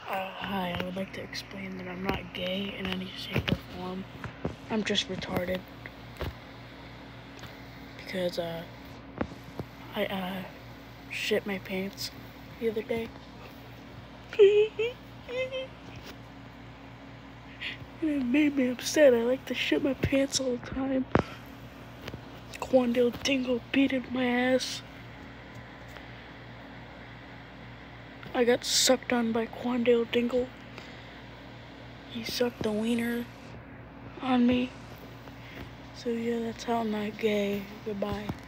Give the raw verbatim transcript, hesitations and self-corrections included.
Uh, hi, I would like to explain that I'm not gay in any shape or form. I'm just retarded. Because, uh, I, uh, shit my pants the other day. And it made me upset. I like to shit my pants all the time. Quandale Dingle beated my ass. I got sucked on by Quandale Dingle. He sucked the wiener on me. So yeah, that's how I'm not gay. Goodbye.